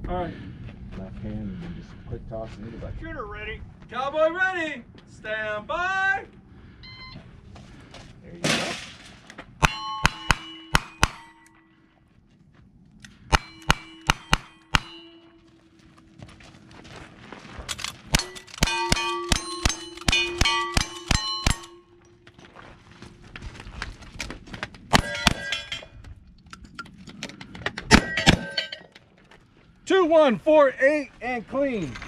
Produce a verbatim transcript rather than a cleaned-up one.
All right. Left hand and then just quick toss and it like. Shooter ready. Cowboy ready. Stand by. There you go. Two, one, four, eight, and clean.